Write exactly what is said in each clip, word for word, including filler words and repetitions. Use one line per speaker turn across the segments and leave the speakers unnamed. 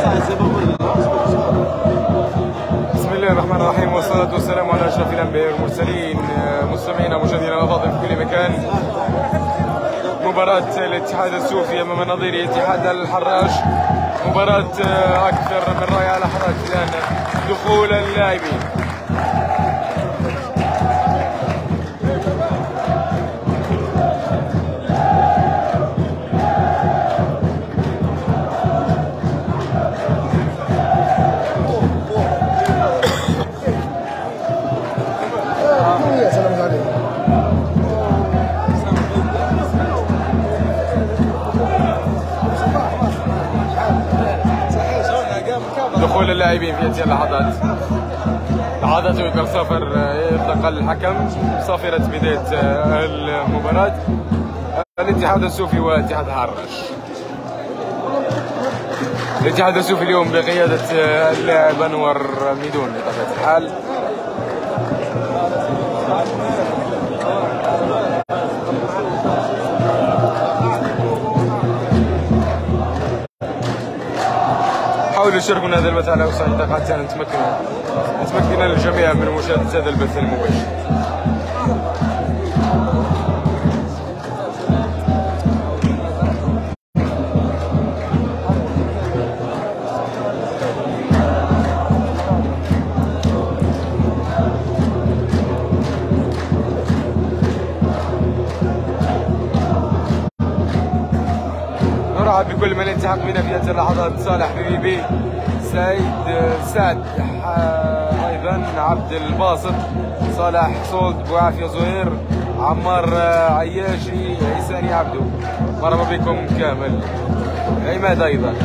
بسم الله الرحمن الرحيم، والصلاة والسلام على أشرف الأنبياء والمرسلين. مستمعينا مشاهدينا الأفاضل في كل مكان، مباراة الاتحاد السوفي أمام نظيره اتحاد الحراش، مباراة أكثر من رائعة. لحظات الآن دخول اللاعبين. دخول اللاعبين في هذه اللحظات. لحظات ويقر صفر يطلق الحكم صافرة بداية المباراة الاتحاد السوفي واتحاد الحراش. الاتحاد السوفي اليوم بقيادة اللاعب أنور ميدون بطبيعة الحال. حاولوا يشاركونا هذا البث على وسائل التواصل حتى نتمكن نتمكن الجميع من مشاهدة هذا البث المباشر. نرحب بكل من يلتحق بنا في هذه اللحظات: صالح بيبي، سعيد سعد، ايضا عبد الباسط، صالح صولد، بوعافيه زهير، عمار عياشي، عيساني عبدو. مرحبا بكم كامل. عماد ايضا.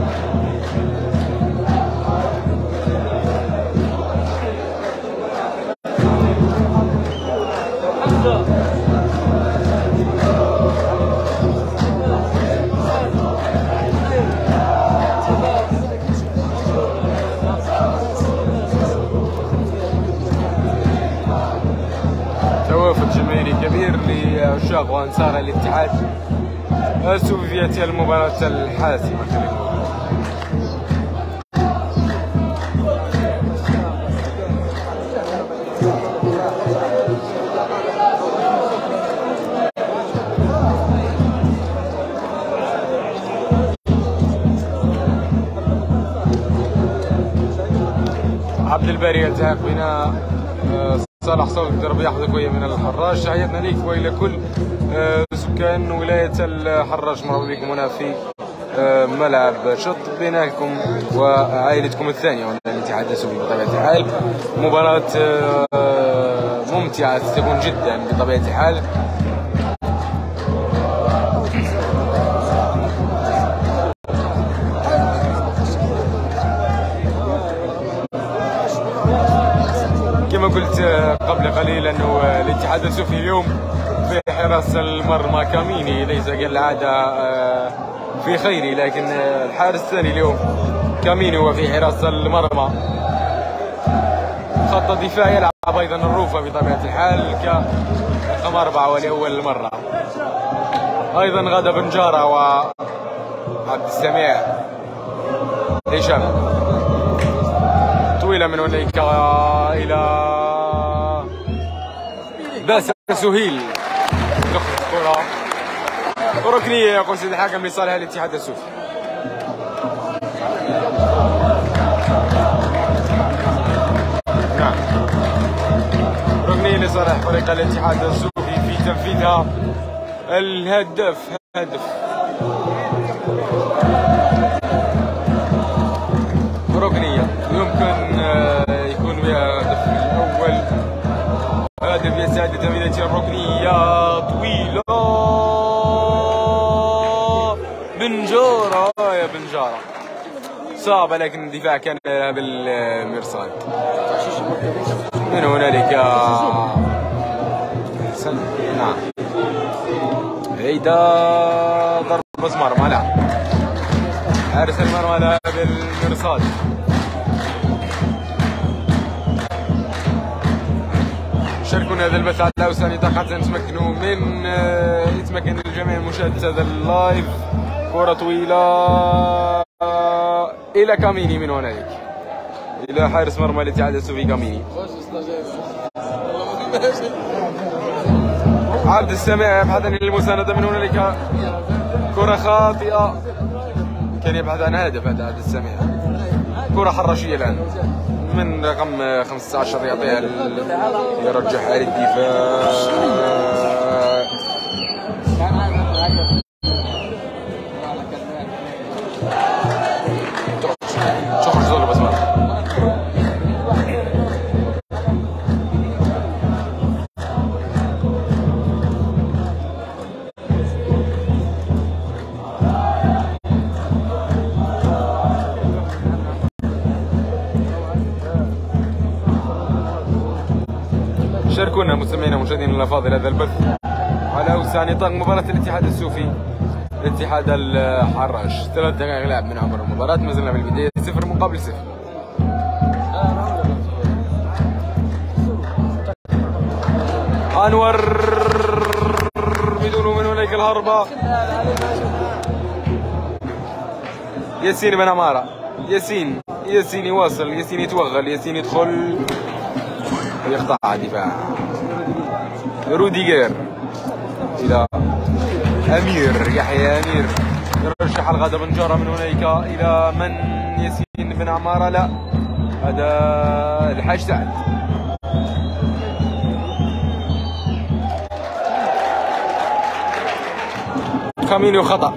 توافد جماهيري كبير لعشاق وانصار الاتحاد السوفي في هذه المباراة الحاسمة. عبد الباري يلتحق بنا، صالح صولد ربي يحفظك ويا من الحراش. تحياتنا ليك والى كل سكان ولايه الحراش. مرحبا بكم هنا في ملعب شط بينكم وعائلتكم الثانيه هنا الاتحاد السوفي. بطبيعه الحال مباراه ممتعه ستكون جدا بطبيعه الحال. كما قلت قبل قليل انه الاتحاد السوفي اليوم في حراسة المرمى كاميني، ليس كالعادة في خيري، لكن الحارس الثاني اليوم كاميني هو في حراسة المرمى. خط الدفاع يلعب ايضا الروفة بطبيعة الحال كرقم أربعة ولأول مرة. ايضا غدا بنجارة وعبد السميع هشام. طويلة من هناك إلى باسل سهيل. كرة ركنية يقول سيد الحكم لصالح الاتحاد السوفي. نعم، ركنية لصالح فريق الاتحاد السوفي في تنفيذها الهدف. هدف ركنية يمكن يكون بها هدف الأول. هدف يسعد تمريرة الركنية طويلة. بنجارة يا بنجارة صعبة، لكن الدفاع كان بالمرصاد. من هنالك حسن. نعم، هيدا ضربة مرمى. لا، حارس المرمى لا بالمرصاد. شاركونا هذا البث على وسائل التواصل حتى نتمكنوا من يتمكن الجميع من مشاهدة هذا اللايف. كرة طويلة الى كاميني من هنالك، الى حارس مرمى الاتحاد السوفي كاميني. عبد السميع يبحث عن المساندة من هنالك، كرة خاطئة، كان يبحث عن هدف هذا عبد السميع. كرة حراشية الآن من رقم خمسة عشر يعطيها يرجعها للدفاع. تخرج زول بسمة. شاركونا مستمعينا ومشاهدينا الافاضل هذا البث على اوسع نطاق مباراة الاتحاد السوفي الاتحاد الحراش. ثلاث دقائق لعب من عمر المباراة، ما زلنا في البداية صفر مقابل صفر. انور بدون من هناك الهربة. ياسين بن عمارة، ياسين ياسين يواصل، ياسين يتوغل، ياسين يدخل يقطع دفاع. روديغير إلى أمير، يحيى أمير يرشح الغدا بن جارة من هناك إلى من؟ ياسين بن عمارة، لا هذا الحاج سعد. كامينيو خطأ.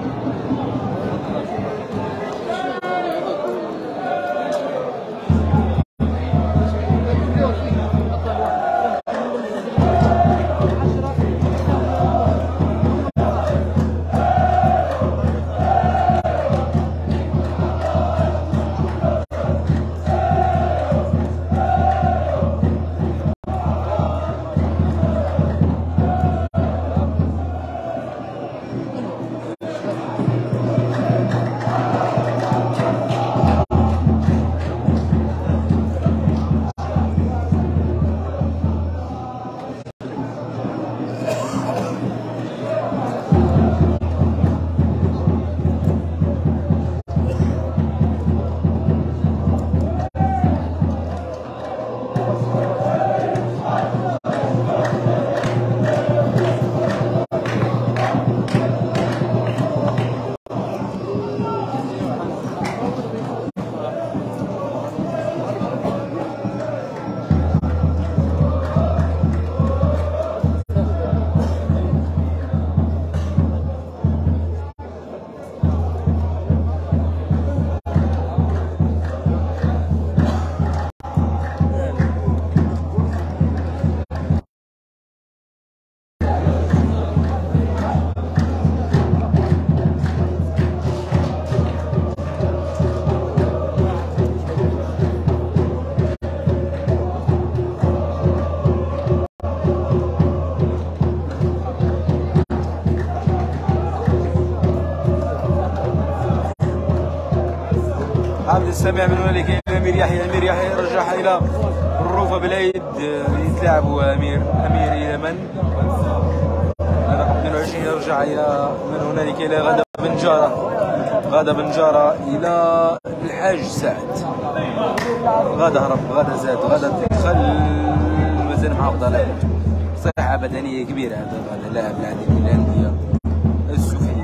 عبد السميع من هنالك الى امير يحيى، امير يحيى يرجعها الى الروفه بالعيد، يتلاعب امير امير الى من؟ رقم اثنين وعشرين يرجع الى من هنالك الى غدا بن جاره، غدا بن جاره الى الحاج سعد. غدا هرب، غدا زاد، غدا دخل مازال محافظ على صحه بدنيه كبيره. هذا غدا لاعب العديد من الانديه السوفيه.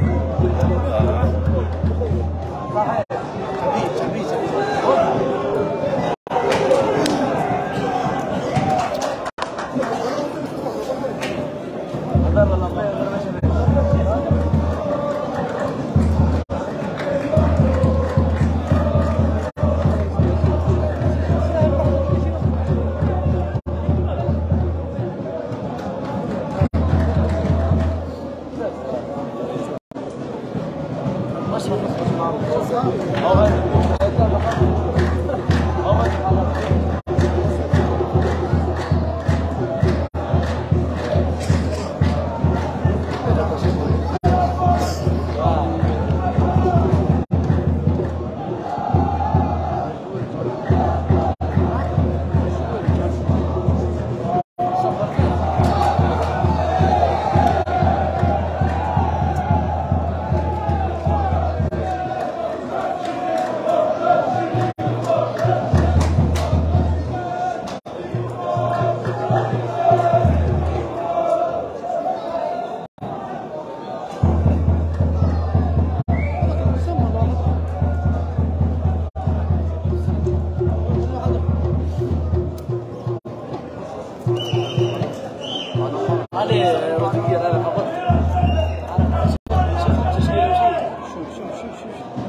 عليه روتية انا فقط. شوف شوف شوف شوف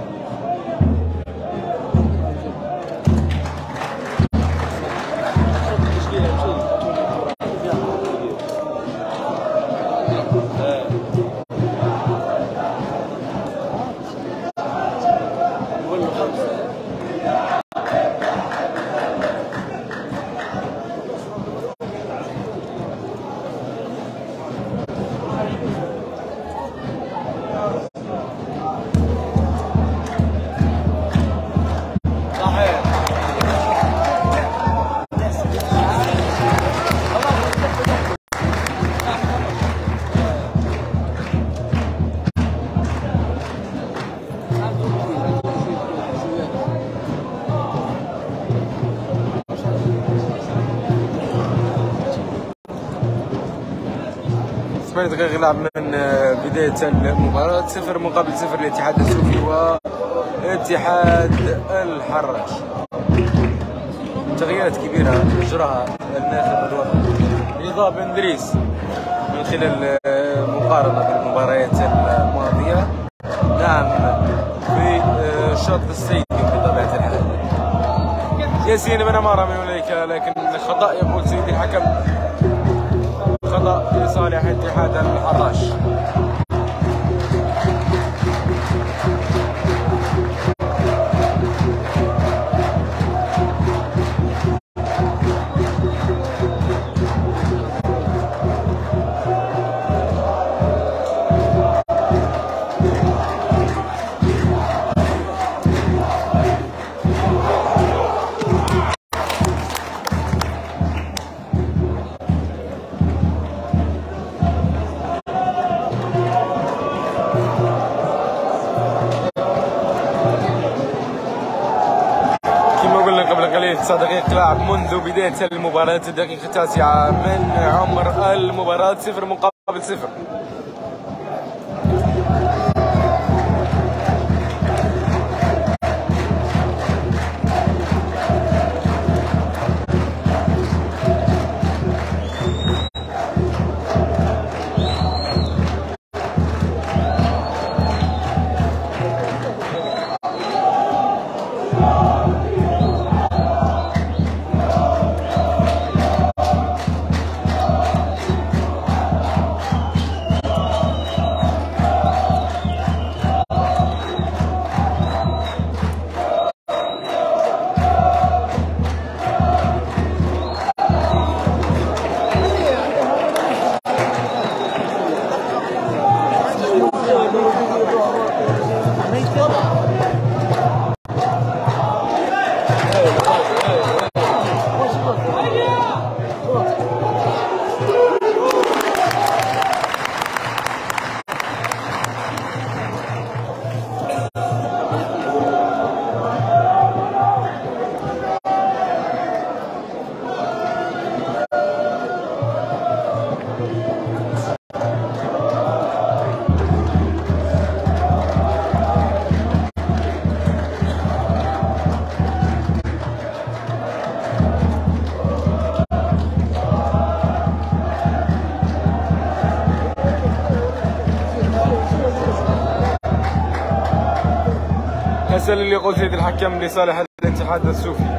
ثمانية دقائق يلعب من بداية المباراة. صفر مقابل صفر للاتحاد السوفي واتحاد الحراش. تغييرات كبيرة أجراها الناخب الوطني رضا بن دريس من خلال مقارنة بالمباريات الماضية. نعم في الشوط السيء بطبيعة الحال. ياسين بن عمارة من هنالك، لكن خطأ يقول سيدي الحكم، خطأ لصالح اتحاد الحراش. تسع دقائق لعب منذ بداية المباراة، الدقيقة التاسعة من عمر المباراة. صفر مقابل صفر. المسألة اللي يقول سيد الحكم لصالح الاتحاد السوفي.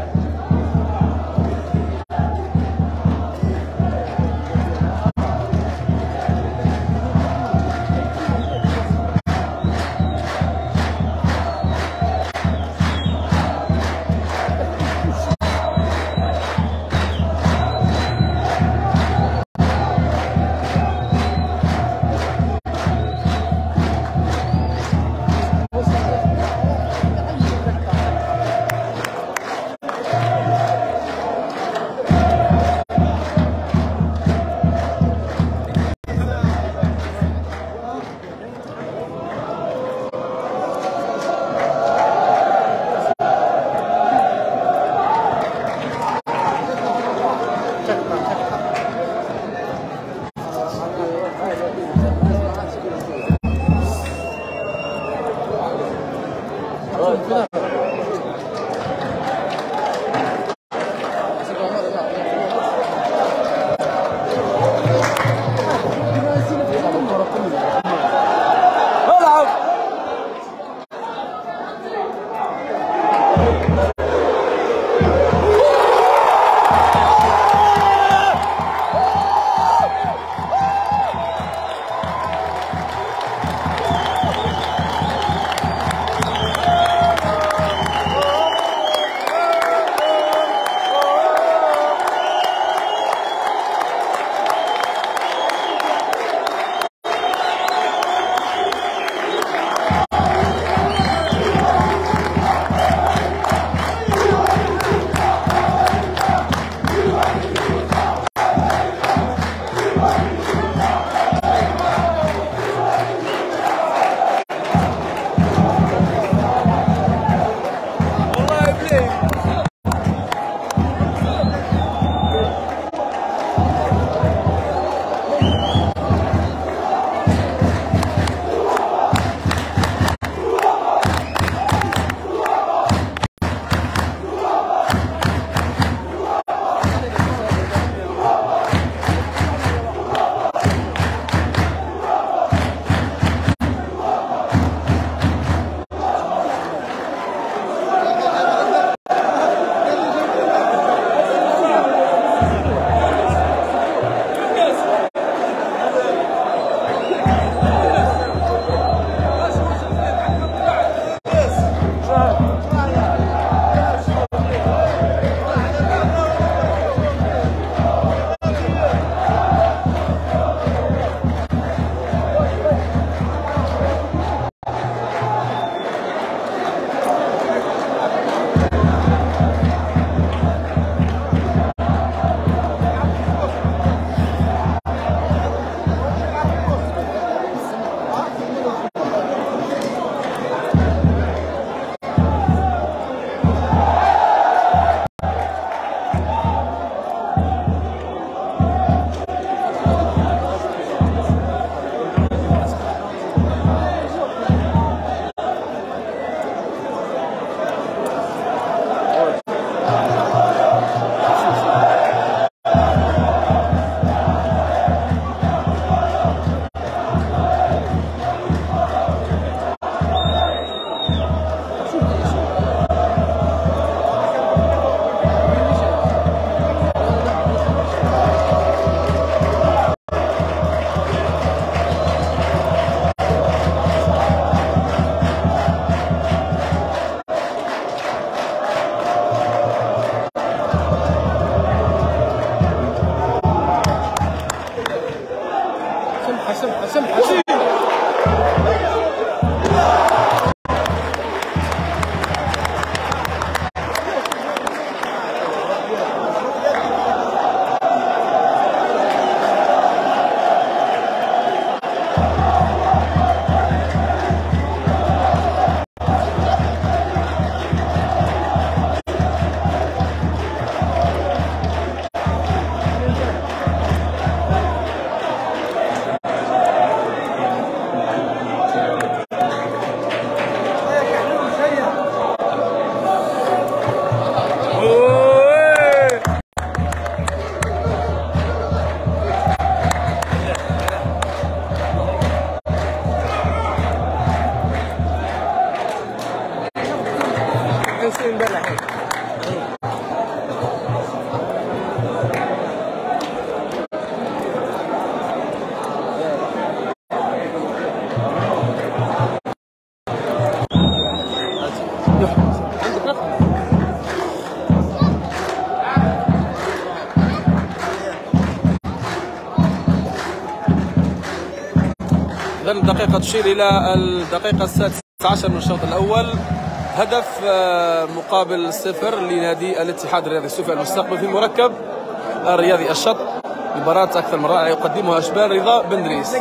إذا الدقيقة تشير إلى الدقيقة السادسة عشر من الشوط الأول. هدف مقابل صفر لنادي الاتحاد الرياضي السوفي المستقبل في المركب الرياضي الشط. مباراة أكثر من رائعة يقدمها أشبال رضا بن دريس.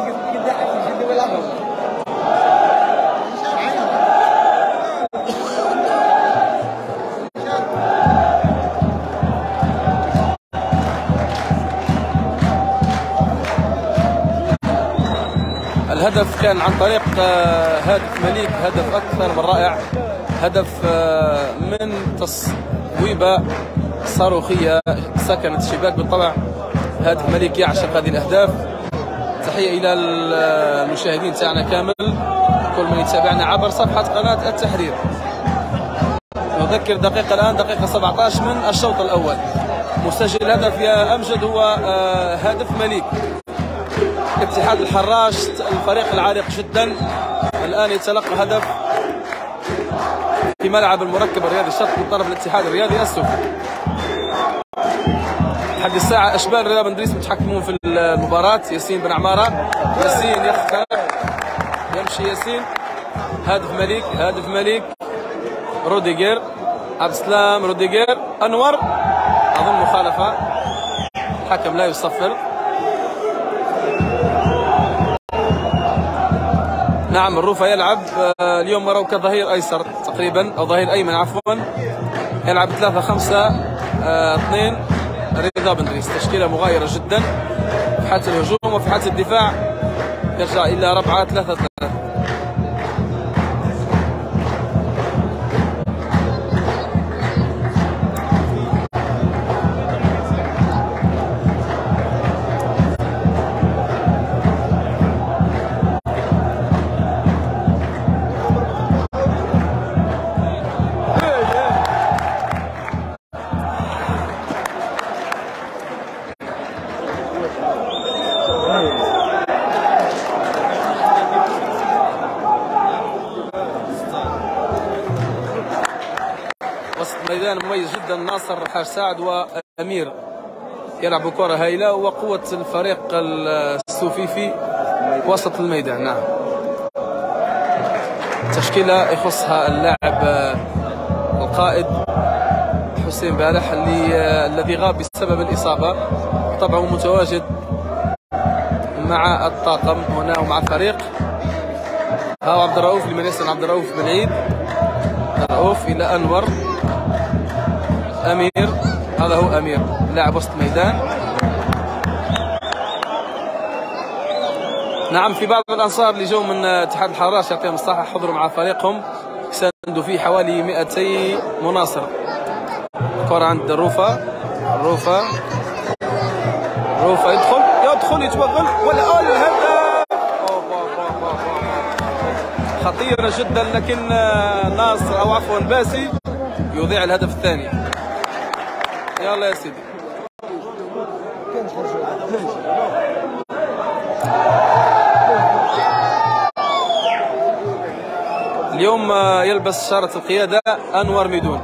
الهدف كان عن طريق هاتف مليك، هدف أكثر من رائع، هدف من تصويبة صاروخية سكنت الشباك. بالطبع هاتف مليك يعشق هذه الأهداف. تحية إلى المشاهدين تاعنا كامل، كل من يتابعنا عبر صفحة قناة التحرير. نذكر دقيقة الآن دقيقة سبعة عشر من الشوط الأول. مسجل الهدف يا أمجد هو هدف مليك. اتحاد الحراش الفريق العريق جدا الآن يتلقى هدف في ملعب المركب الرياضي الشط من طرف الاتحاد الرياضي السوفي. لحد الساعة أشبال رضا بن دريس متحكمون في المباراة. ياسين بن عمارة، ياسين يخترق، يمشي ياسين، هدف مليك، هدف مليك، روديجير، عبد السلام روديجير، أنور، أظن مخالفة، الحكم لا يصفر. نعم الروفة يلعب اليوم مرة كظهير أيسر تقريبا أو ظهير أيمن عفوا. يلعب ثلاثة خمسة اثنين رضا بن دريس. تشكيلة مغايرة جدا في حالة الهجوم، وفي حالة الدفاع يرجع إلى أربعة ثلاثة ثلاثة. ميدان مميز جدا. ناصر حاج سعد وأمير يلعبوا كرة هائلة، وقوة الفريق السوفي في وسط الميدان. نعم تشكيلة يخصها اللاعب القائد حسين بالح اللي الذي غاب بسبب الإصابة، طبعا متواجد مع الطاقم هنا ومع الفريق. ها عبد الرؤوف لمن يسأل، عبد الرؤوف بن عيد، الرؤوف إلى أنور، أمير، هذا هو أمير لاعب وسط ميدان. نعم في بعض الأنصار اللي جو من اتحاد الحراش يعطيهم الصحة حضروا مع فريقهم، ساندوا فيه حوالي مئتي مناصر. كرة عند الروفة، الروفة الروفة يدخل يدخل يتوغل ولا الهدف خطيرة جدا، لكن ناصر أو عفوا باسي يضيع الهدف الثاني. يلا يا سيدي. اليوم يلبس شارة القيادة أنور ميدون.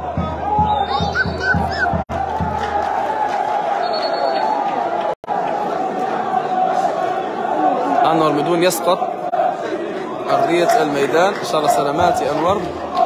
أنور ميدون يسقط أرضية الميدان، إن شاء الله سلامات يا أنور.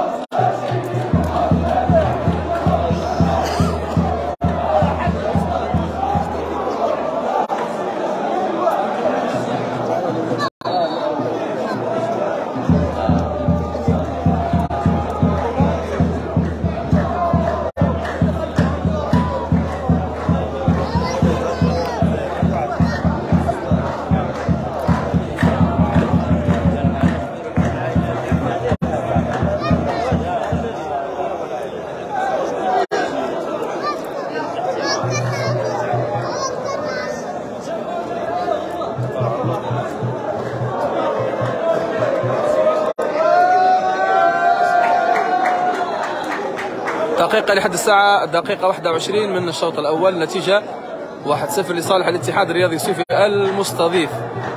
دقيقة لحد الساعة دقيقة واحدة وعشرين من الشوط الأول، النتيجة واحد صفر لصالح الاتحاد الرياضي السوفي المستضيف.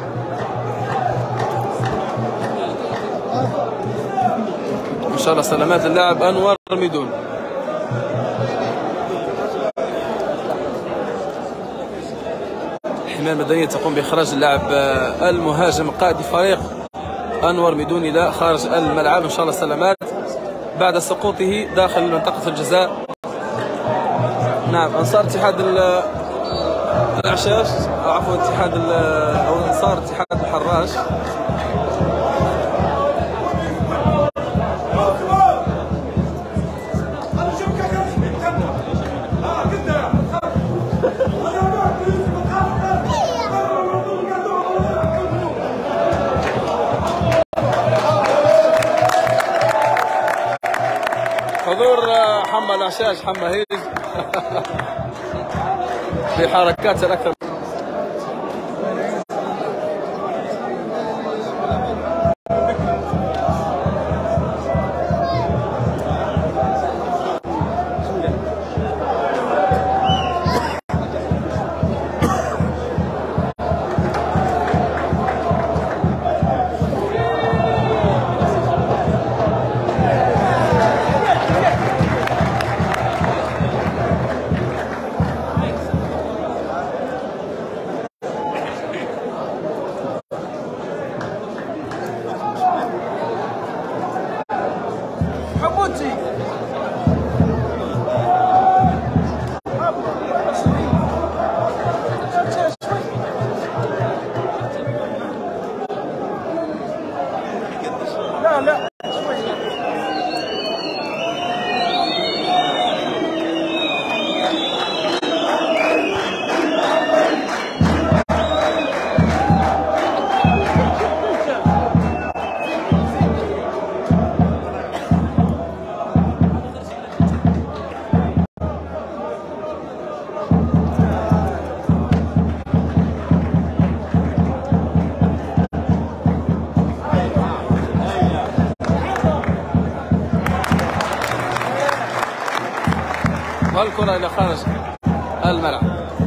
إن شاء الله سلامات اللاعب أنور ميدون. الحماية المدنية تقوم بإخراج اللاعب المهاجم قائد فريق أنور ميدوني لا خارج الملعب إن شاء الله سلامات بعد سقوطه داخل منطقة الجزاء. نعم أنصار اتحاد العشاش أو عفوا اتحاد أو أنصار اتحاد الحراش حضور حمى العشاش حمى هيج في حركات الأكثر. والكرة إلى خارج الملعب.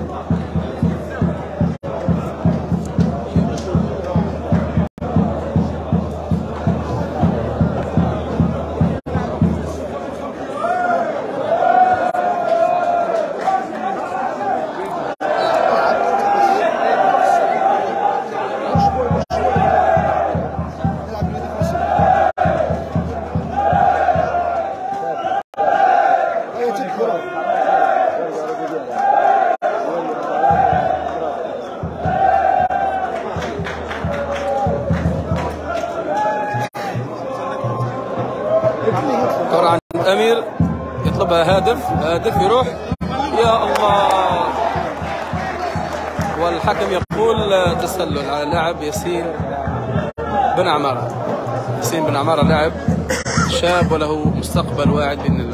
كرة عند أمير يطلبها هادف هادف يروح يا الله والحكم يقول تسلل على اللاعب ياسين بن عمارة. ياسين بن عمارة لاعب شاب وله مستقبل واعد بإذن الله.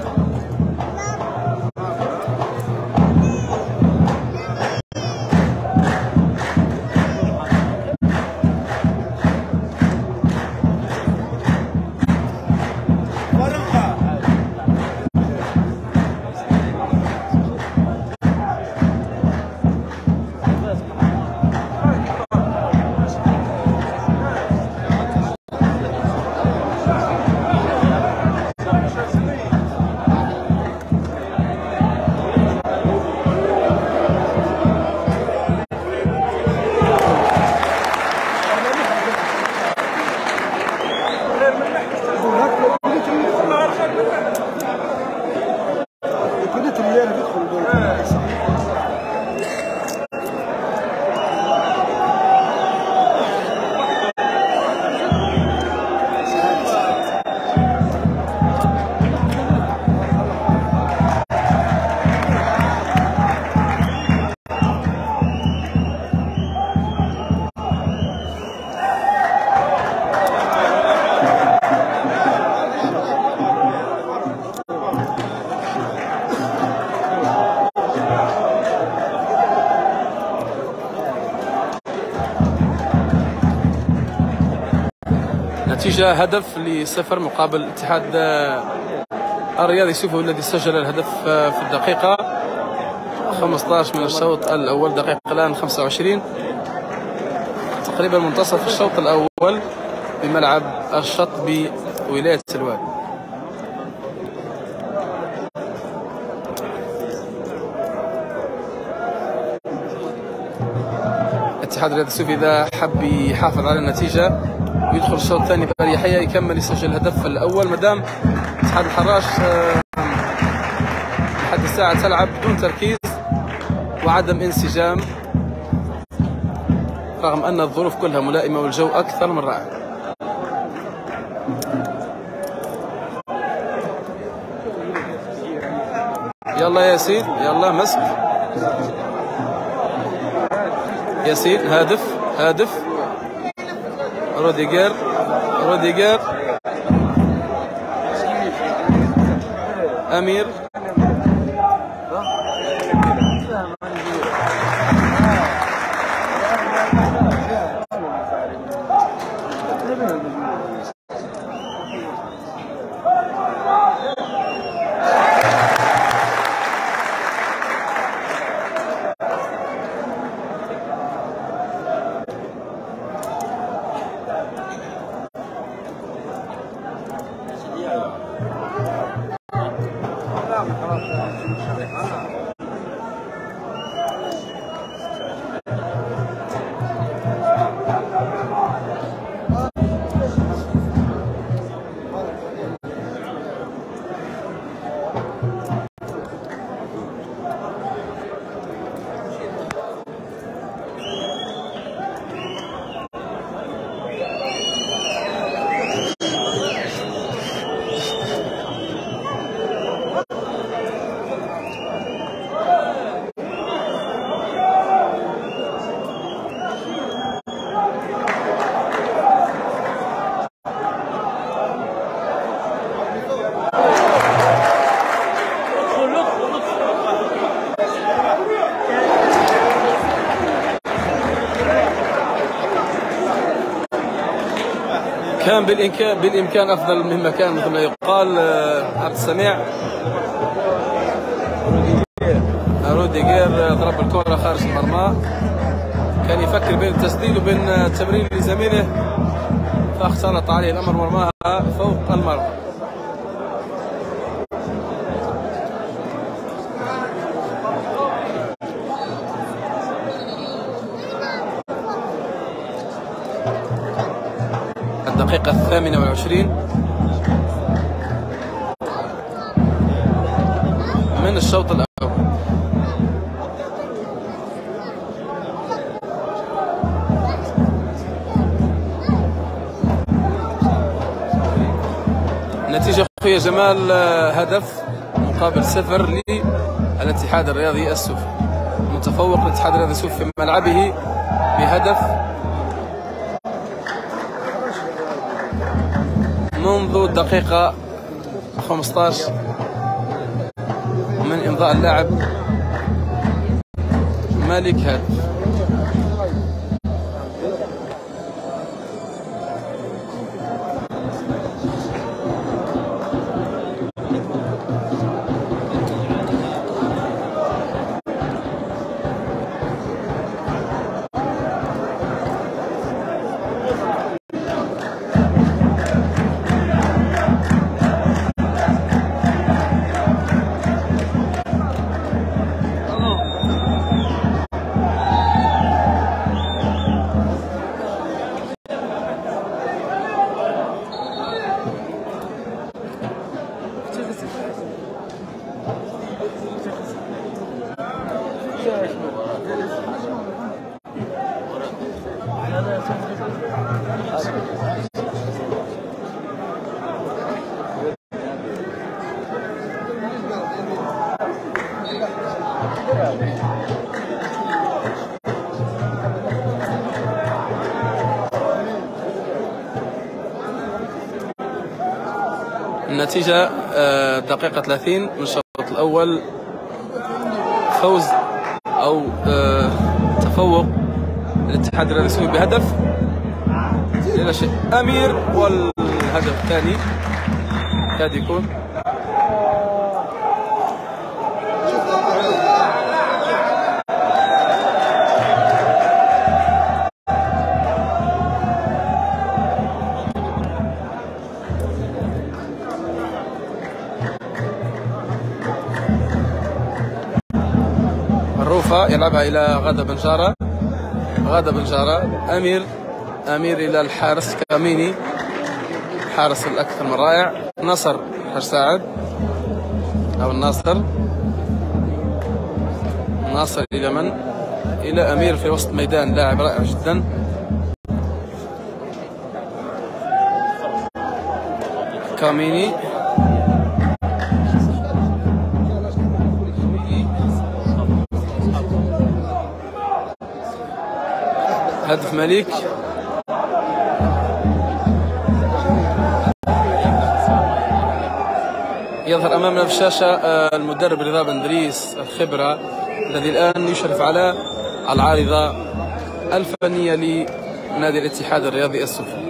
نتيجة هدف لصفر مقابل الاتحاد الرياضي سيفو الذي سجل الهدف في الدقيقة خمسة عشر من الشوط الأول. دقيقة الآن خمسة وعشرين تقريبا منتصف الشوط الأول بملعب الشطبي ولاية سلوان. الاتحاد الرياضي السوفي إذا حب يحافظ على النتيجة ويدخل الشوط الثاني بأريحية يكمل يسجل الهدف الأول، مادام اتحاد الحراش لحد الساعة تلعب بدون تركيز وعدم انسجام رغم أن الظروف كلها ملائمة والجو أكثر من رائع. يلا ياسين، يلا مسك ياسين، هادف هادف روديجر روديجر أمير كان بالإمكان بالإمكان أفضل مما كان مثل ما يقال. عبد السميع روديجير ضرب الكرة خارج المرمى، كان يفكر بين التسديد وبين التمرير لزميله فاختلط عليه الأمر مرماها فوق المرمى. الدقيقة الثامنة والعشرين من الشوط الأول. النتيجة أخويا جمال هدف مقابل صفر للاتحاد الرياضي السوفي. متفوق الاتحاد الرياضي السوفي في ملعبه بهدف منذ الدقيقة خمسة عشر من إمضاء اللاعب مالك هادف. النتيجة دقيقة ثلاثين من الشوط الأول، فوز أو تفوق الاتحاد الرياضي السوفي بهدف لا شيء. أمير والهدف الثاني كاد يكون الروفة يلعبها إلى غادة بنجارة. غادة بنجارة. أمير أمير إلى الحارس كاميني، الحارس الأكثر من رائع. نصر حاج سعد أو الناصر، ناصر إلى من؟ إلى أمير في وسط ميدان، لاعب رائع جدا. كاميني هدف مليك. يظهر أمامنا في الشاشة المدرب رضا بندريس الخبرة الذي الآن يشرف على العارضة الفنية لنادي الاتحاد الرياضي السفلي.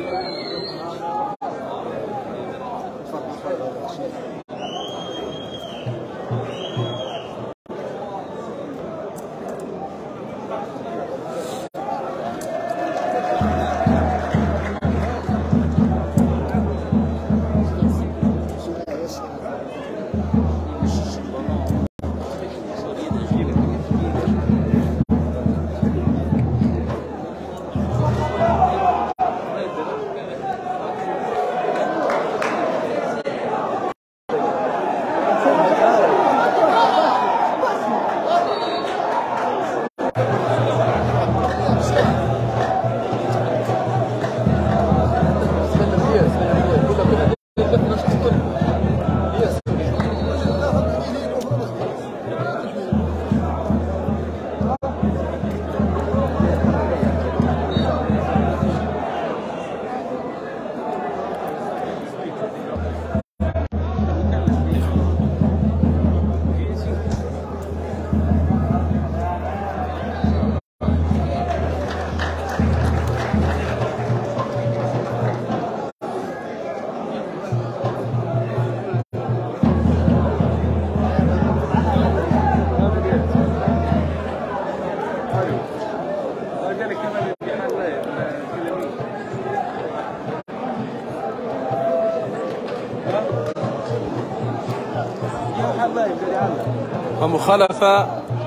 ومخالفة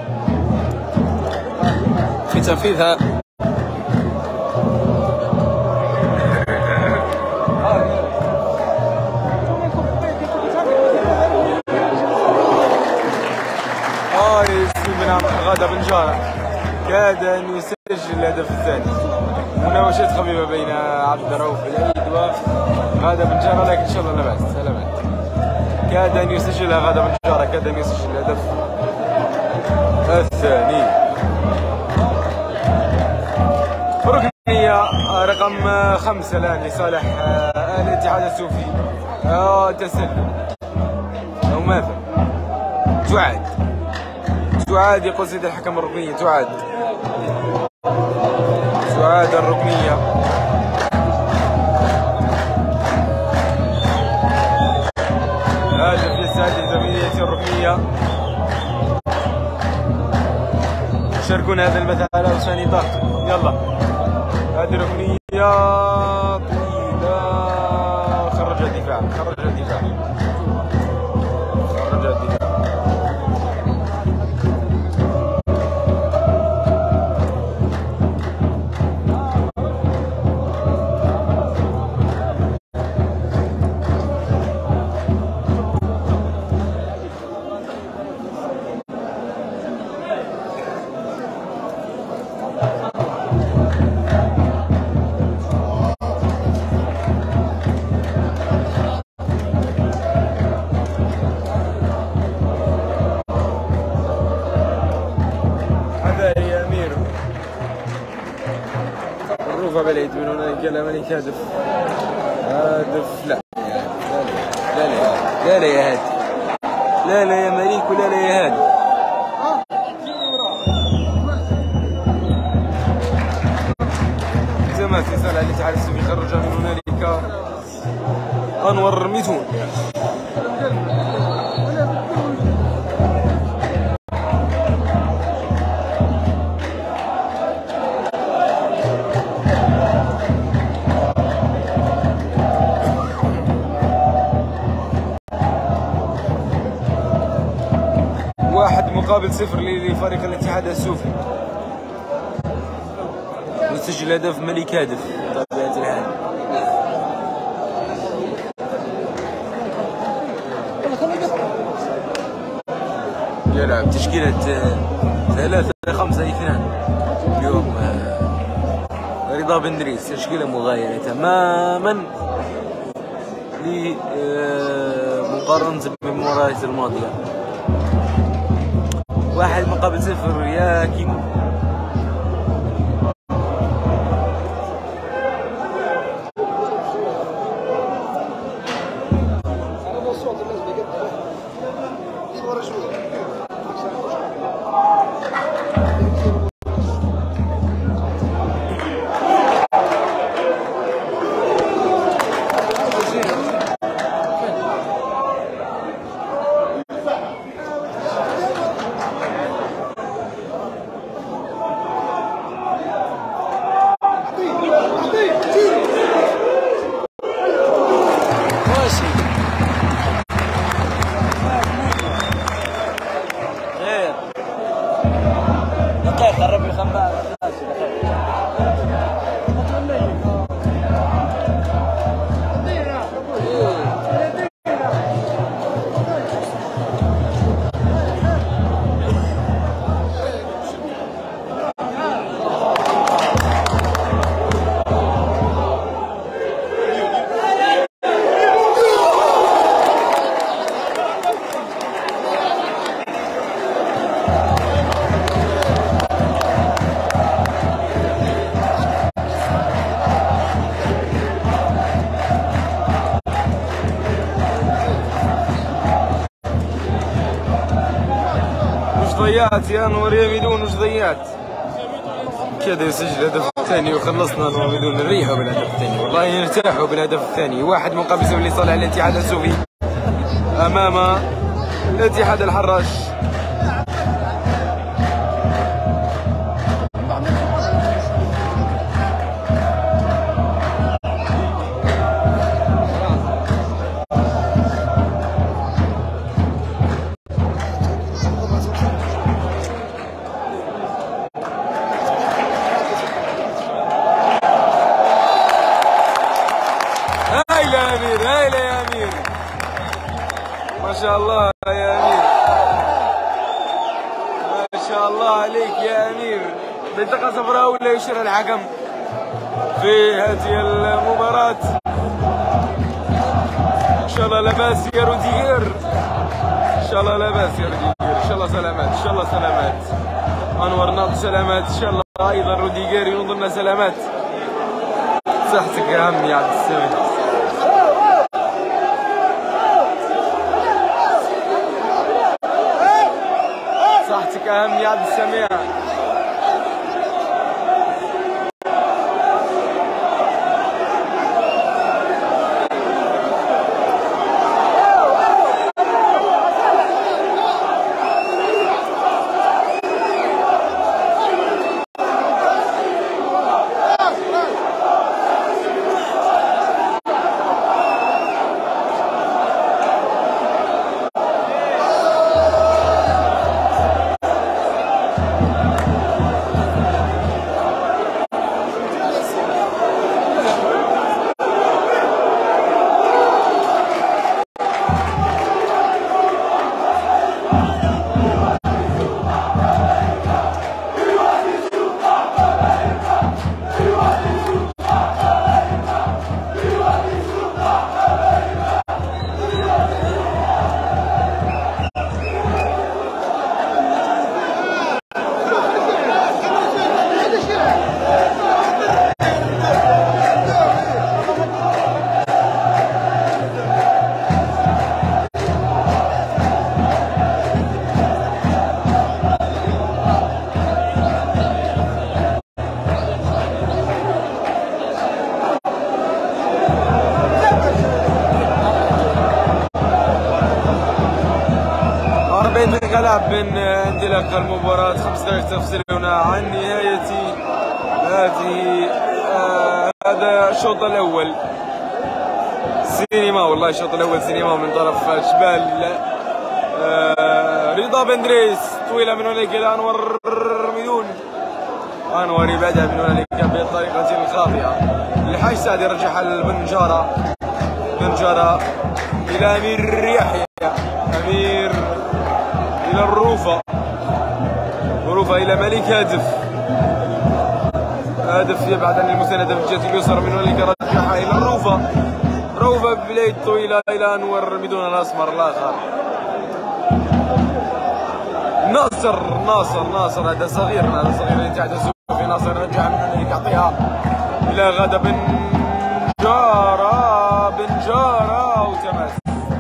في تنفيذها.
آه يسلم غادة بنجارة كاد أن يسجل الهدف الثاني. مناوشات خفيفة بين عبد الرؤوف العيد وغادة بنجارة، لكن إن شاء الله لا بأس. سلامات. كاد أن يسجلها غادة بنجارة، كاد أن يسجل الهدف الثاني. ركنية رقم خمسة الآن لصالح الاتحاد السوفي. آه تسلل أو ماذا؟ تعاد تعاد يقول سيد الحكم الركنية، تعاد تعاد الركنية. هدف للسادة الزميلية الركنية. شاركونا هذا البث على لسان ضغط. يلا هذه ركنية طويلة، خرج الدفاع خرج الدفاع خرج الدفاع. بالعيد من هنا قال ملك هدف هدف. لا لا لا لا لا يا هادي، لا لا يا مليك ولا لا يا هادي. زمان في صالح الاتحاد السوفي خرج من هنالك انور ميتون. واحد مقابل صفر لفريق الاتحاد السوفي. سجل هدف ملك هادف بطبيعة الحال. يلعب تشكيلة ثلاثة خمسة اثنان اليوم رضا بن دريس، تشكيلة مغايرة تماما لمقارنة بالمباريات الماضية. واحد مقابل صفر يا كيمو. ضيعت يا انور يا ميدون، وش ضيعت؟ كذا يسجل الهدف الثاني وخلصنا انور ميدون. نريحوا بالهدف الثاني، والله نرتاحوا بالهدف الثاني. واحد مقابل صفر لصالح الاتحاد السوفي امام الاتحاد الحراش. ما شاء الله يا أمير، ما شاء الله عليك يا أمير. بطاقة صفراء ولا يشير الحكم في هذه المباراة. إن شاء الله لاباس يا روديغير، إن شاء الله لاباس يا روديغير، إن شاء الله سلامات، إن شاء الله سلامات. أنور ناض سلامات إن شاء الله، أيضا روديغير ينظرنا سلامات. صحتك يا عمي عبد السميع. صحتك أهم يا عبد السميع. غلب من انطلاق المباراة. خمس دقائق تفصلنا عن نهاية هذه آه هذا الشوط الأول. سينما والله الشوط الأول سينما من طرف شبال آه رضا بن دريس. طويلة من هناك إلى أنور ميدون. انور يبعدها من هنالك بطريقه خاطئه. الحاج سعد يرجعها للبنجاره، بنجاره الى امير يحيى، امير الى الروفه، الروفه الى ملك هادف، هادف يبعد عن المسانده في الجهه اليسرى، من هنالك رجعها الى الروفه، روفه ببلايد طويله الى انور بدون الاسمر الاخر. ناصر ناصر ناصر هذا صغير، هذا صغير الاتحاد السوفي. ناصر رجع من هنالك يعطيها الى غاده بنجاره، بنجاره وتماس.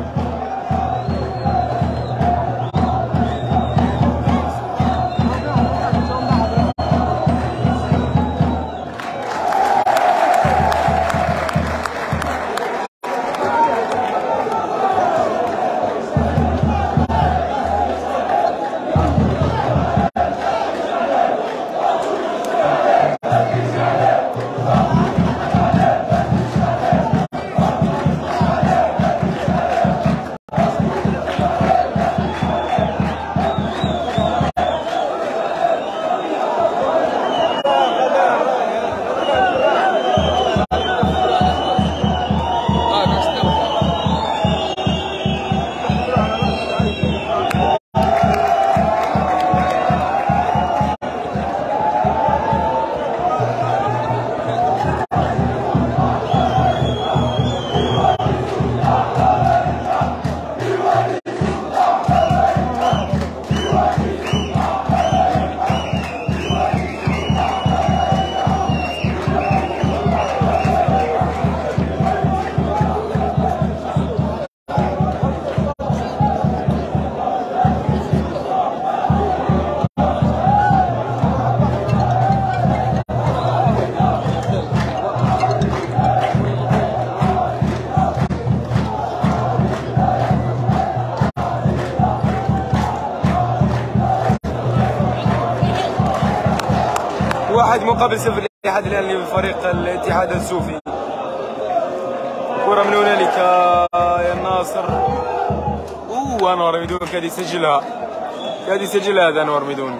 واحد مقابل صفر لحد الان لفريق الاتحاد السوفي. كرة من هنالك يا ناصر، اوه انور ميدون كاد يسجلها، كاد يسجلها هذا انور ميدون.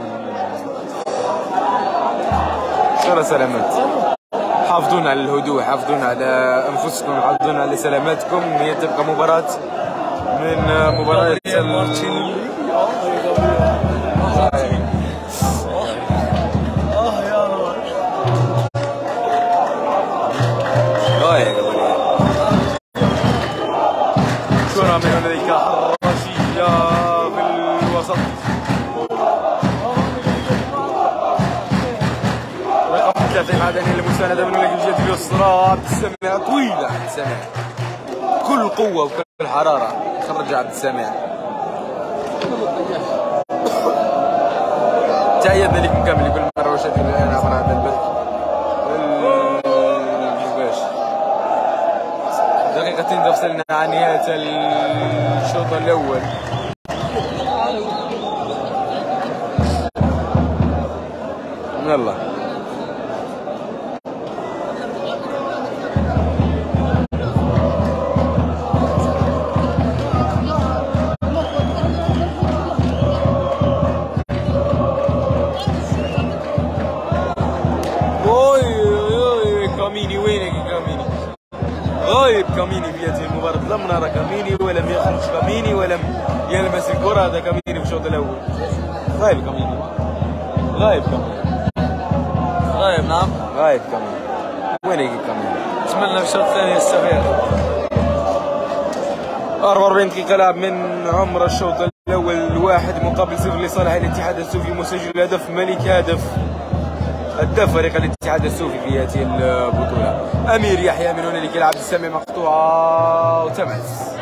شكرا سلامات، حافظون على الهدوء، حافظون على انفسكم، حافظون على سلاماتكم. هي تبقى مباراة من مباريات كرة من هنالك حراشية في الوسط، رقم ثلاثة عدني المساندة من هنالك الجهة اليسرى. عبد السميع طويلة، عبد السميع كل قوة وكل حرارة، خرج عبد السميع. تأيدنا لكم كامل كل مرة وشاهدنا الآن عبر هذا البث المباشر. دقيقتين تفصلنا عن نهاية الشوط الأول. يلا كاميني، وينك يا كاميني؟ غايب كاميني في هذه المباراة، لم نرى كاميني ولم يخرج كاميني ولم يلمس الكرة. هذا كاميني في الشوط الأول، غايب كاميني، غايب كاميني،
غايب. نعم
غايب كاميني، وينك يا كاميني؟
أتمنى في الشوط الثاني يستفيد.
أربعة وأربعين دقيقة لعب من عمر الشوط الأول، واحد مقابل صفر لصالح الاتحاد السوفي. مسجل هدف ملك هادف، هداف فريق الاتحاد السوفي في هذه البطولة. أمير يحيى من هنالك يلعب السمع مقطوعة وتمس،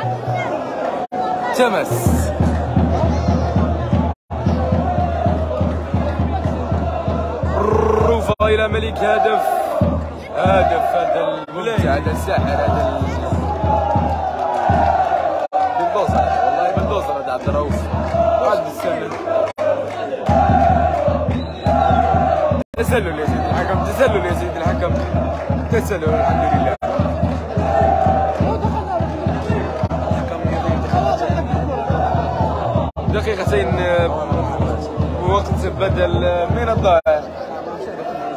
تمس الروفة إلى ملك هادف، هادف هذا الممتع، هذا الساحر، هذا بلدوزر، والله بلدوزر هذا عبد الرؤوف. عبد السمع تسلل يا سيدي الحكم، تسلل يا سيدي الحكم، تسلل الحمد لله. دقيقتين وقت بدل من الضائع.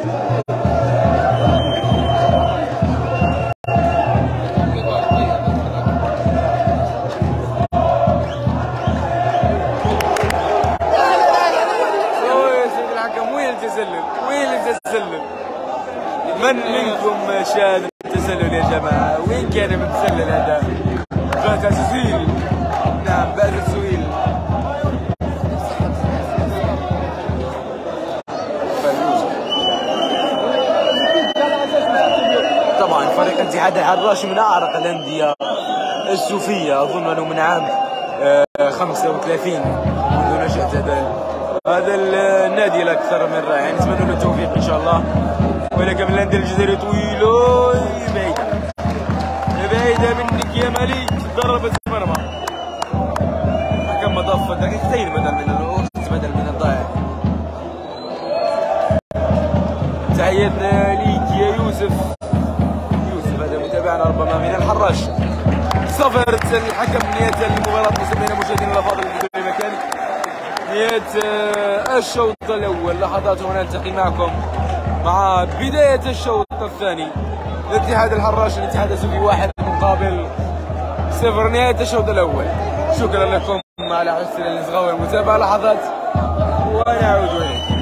وين التسلل؟ من منكم شاهد التسلل يا جماعة؟ وين كان المتسلل هذا؟ بات السويل. نعم بات السويل. طبعا فريق الاتحاد الحراشي من أعرق الأندية السوفية، أظن أنه من عام خمسة وثلاثين منذ نشأة هذا هذا النادي الأكثر من رائع. نتمنى له التوفيق إن شاء الله. ولكن من الأندية الجزائرية طويلة بعيدة بعيدة منك يا مليك. ضربت المرمى. حكم مضاف دقيقتين بدل من الوقت بدل من الضائع. تحياتنا ليك يا يوسف. يوسف هذا متابعنا ربما من الحراش. صفرت الحكم نهاية المباراة. مستمعينا مشاهدينا الأفاضل في كل مكان، نهاية الشوط الأول. لحظات هنا نلتقي معكم مع بداية الشوط الثاني. الاتحاد الحراش الاتحاد السوفي واحد مقابل صفر. نهاية الشوط الأول. شكرا لكم على حسن الإصغاء والمتابعة. لحظات ونعود إليكم.